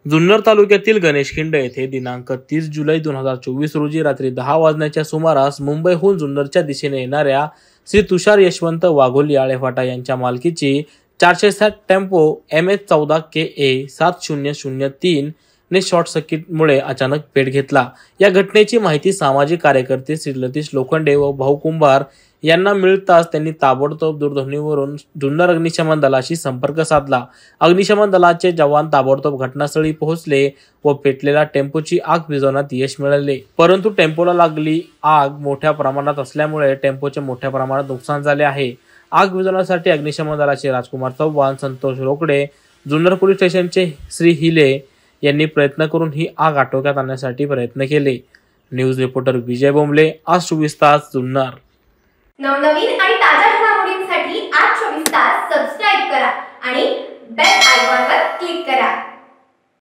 जुन्नर तालुक्यातील गणेशखिंड येथे दिनांक 30 जुलै 2024 रोजी रात्री 10 वाजण्याच्या सुमारास मुंबईहून जुन्नरच्या दिशेने येणाऱ्या श्री तुषार यशवंत वाघोली आळेफाटा यांच्या मालकीची 460 टेम्पो MS14 KA 7003 ने शॉर्ट सर्किटमुळे अचानक पेट घेतला। या घटनेची माहिती सामाजिक कार्यकर्ते श्री लतीश लोखंडे व भाऊ कुंभार यांना मिळताच त्यांनी ताबडतोब दूरध्वनीवरून जुन्नर अग्निशमन दलाशी संपर्क साधला। अग्निशमन दलाचे जवान ताबडतोब घटनास्थळी पोहोचले व पेटलेल्या टेम्पोची आग विझवण्यात यश मिळाले, परंतु टेम्पोला लागली आग मोठ्या प्रमाणात असल्यामुळे टेम्पोचे मोठ्या प्रमाणात नुकसान झाले आहे। आग विझवण्यासाठी अग्निशमन दलाचे राजकुमार चव्हाण, संतोष रोकडे, जुन्नर पोलीस स्टेशनचे श्री हिले यांनी प्रयत्न करून ही आग आटोक्यात आणण्यासाठी प्रयत्न केले। न्यूज रिपोर्टर विजय बोंबले, आज 24 तास, जुन्नर। नवनवीन आणि ताज्या घडामोडींसाठी आज 24 तास सबस्क्राइब करा आणि